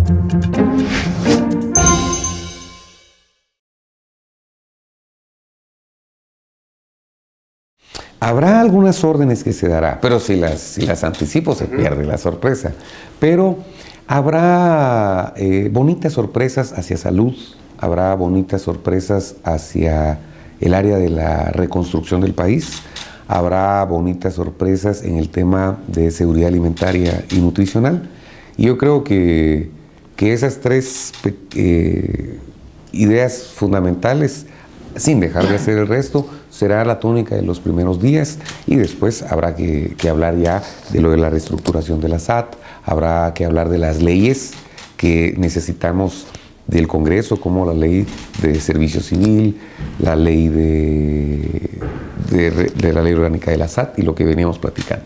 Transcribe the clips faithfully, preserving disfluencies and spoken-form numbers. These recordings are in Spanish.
Habrá algunas órdenes que se dará, pero si las, si las anticipo se pierde la sorpresa. Pero habrá eh, bonitas sorpresas hacia salud, habrá bonitas sorpresas hacia el área de la reconstrucción del país, habrá bonitas sorpresas en el tema de seguridad alimentaria y nutricional. Y yo creo que, que esas tres eh, ideas fundamentales, sin dejar de hacer el resto, será la tónica de los primeros días, y después habrá que, que hablar ya de lo de la reestructuración de la S A T, habrá que hablar de las leyes que necesitamos del Congreso, como la ley de servicio civil, la ley de, de, de la ley orgánica de la S A T y lo que veníamos platicando.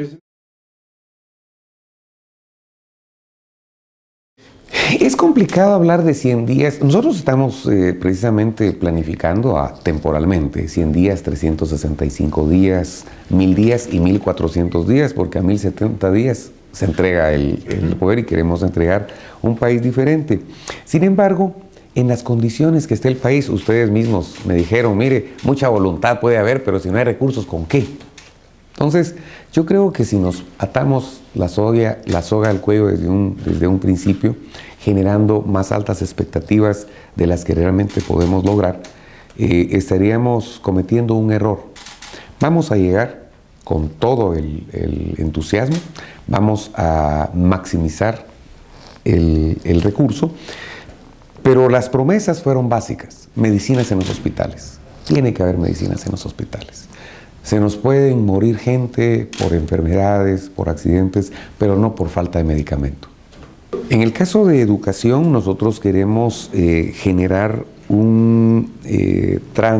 Es complicado hablar de cien días. Nosotros estamos eh, precisamente planificando a, temporalmente cien días, trescientos sesenta y cinco días, mil días y mil cuatrocientos días, porque a mil setenta días se entrega el, el poder y queremos entregar un país diferente. Sin embargo, en las condiciones que esté el país, ustedes mismos me dijeron, mire, mucha voluntad puede haber, pero si no hay recursos, ¿con qué? Entonces, yo creo que si nos atamos la soga, la soga al cuello desde un, desde un principio, generando más altas expectativas de las que realmente podemos lograr, eh, estaríamos cometiendo un error. Vamos a llegar con todo el, el entusiasmo, vamos a maximizar el, el recurso, pero las promesas fueron básicas. Medicinas en los hospitales. Tiene que haber medicinas en los hospitales. Se nos pueden morir gente por enfermedades, por accidentes, pero no por falta de medicamento. En el caso de educación, nosotros queremos eh, generar una eh,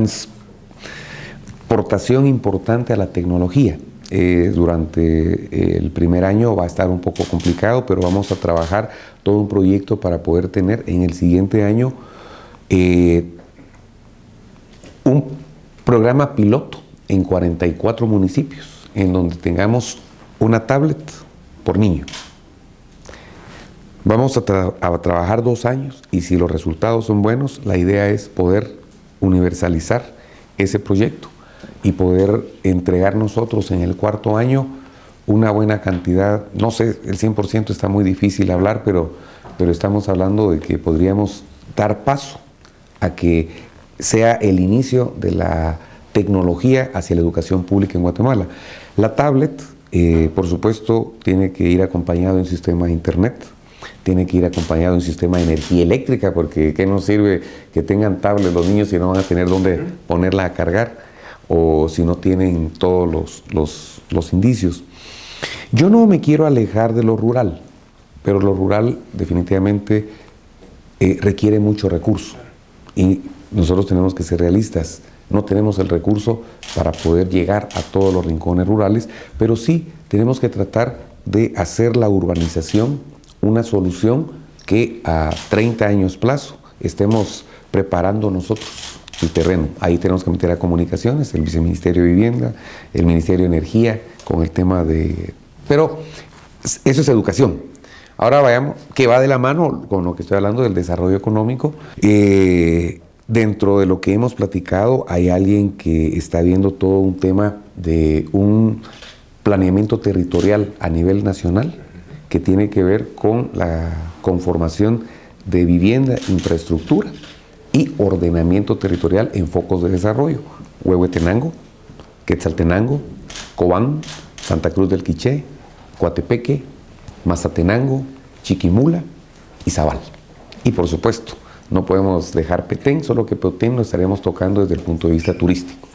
transportación importante a la tecnología. Eh, durante el primer año va a estar un poco complicado, pero vamos a trabajar todo un proyecto para poder tener en el siguiente año eh, un programa piloto en cuarenta y cuatro municipios, en donde tengamos una tablet por niño. Vamos a, tra a trabajar dos años y si los resultados son buenos, la idea es poder universalizar ese proyecto y poder entregar nosotros en el cuarto año una buena cantidad. No sé, el cien por ciento está muy difícil hablar, pero, pero estamos hablando de que podríamos dar paso a que sea el inicio de la tecnología hacia la educación pública en Guatemala. La tablet, eh, por supuesto, tiene que ir acompañado de un sistema de internet, tiene que ir acompañado de un sistema de energía eléctrica, porque ¿qué nos sirve que tengan tablet los niños si no van a tener dónde ponerla a cargar o si no tienen todos los, los, los indicios? Yo no me quiero alejar de lo rural, pero lo rural definitivamente eh, requiere mucho recurso y nosotros tenemos que ser realistas. No tenemos el recurso para poder llegar a todos los rincones rurales, pero sí tenemos que tratar de hacer la urbanización una solución que a treinta años plazo estemos preparando nosotros el terreno. Ahí tenemos que meter a comunicaciones, el Viceministerio de Vivienda, el Ministerio de Energía, con el tema de... Pero eso es educación. Ahora vayamos, que va de la mano con lo que estoy hablando del desarrollo económico. Eh, Dentro de lo que hemos platicado, hay alguien que está viendo todo un tema de un planeamiento territorial a nivel nacional que tiene que ver con la conformación de vivienda, infraestructura y ordenamiento territorial en focos de desarrollo. Huehuetenango, Quetzaltenango, Cobán, Santa Cruz del Quiché, Coatepeque, Mazatenango, Chiquimula y Zabal. Y por supuesto, no podemos dejar Petén, solo que Petén lo estaremos tocando desde el punto de vista turístico.